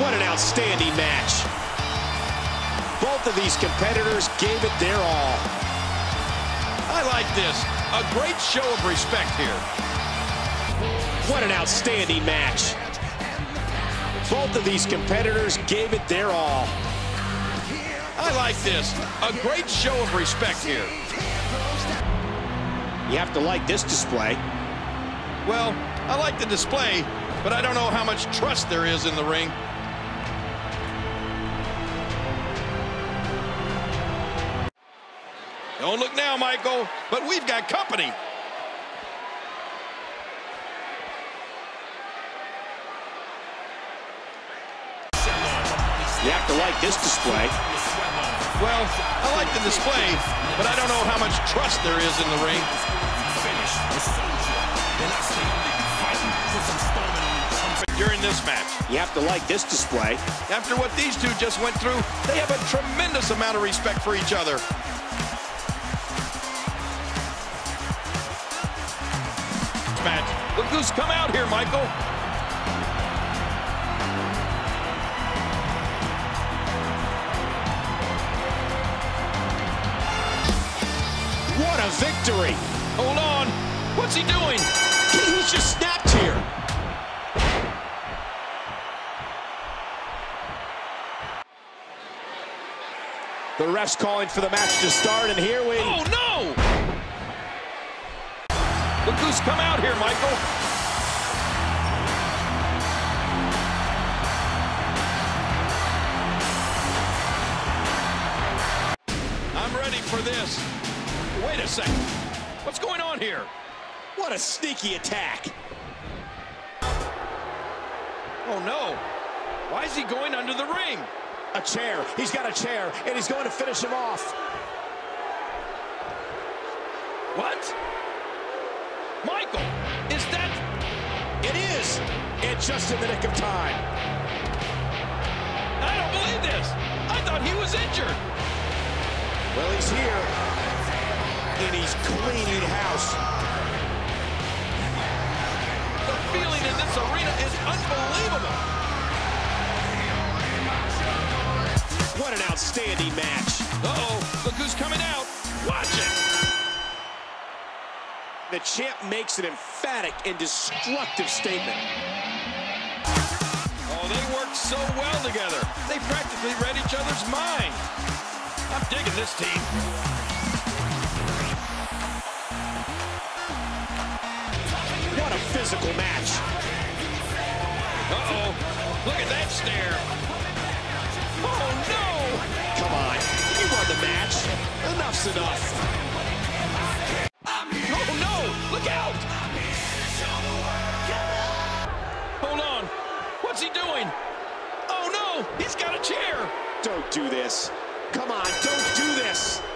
What an outstanding match. Both of these competitors gave it their all. I like this. A great show of respect here. What an outstanding match. Both of these competitors gave it their all. I like this. A great show of respect here. You have to like this display. Well, I like the display, but I don't know how much trust there is in the ring. Don't look now, Michael, but we've got company. You have to like this display. Well, I like the display, but I don't know how much trust there is in the ring. During this match. You have to like this display. After what these two just went through, they have a tremendous amount of respect for each other. Match. Look who's come out here, Michael. What a victory. Hold on. What's he doing? He's just snapped here. The ref's calling for the match to start, and here we... Oh, no! Look who's come out here, Michael. I'm ready for this. Wait a second. What's going on here? What a sneaky attack. Oh, no. Why is he going under the ring? A chair. He's got a chair, and he's going to finish him off. What? Michael, is that... It is. And just in the nick of time. I don't believe this. I thought he was injured. Well, he's here. And he's cleaning house. The feeling in this arena is unbelievable. What an outstanding match. Uh-oh, look who's coming out. Watch it. The champ makes an emphatic and destructive statement. Oh, they worked so well together. They practically read each other's mind. I'm digging this team. What a physical match. Uh-oh, look at that stare. Oh, no! Come on, you won the match. Enough's enough. Oh, no! Look out! Hold on. What's he doing? Oh, no! He's got a chair! Don't do this. Come on, don't do this.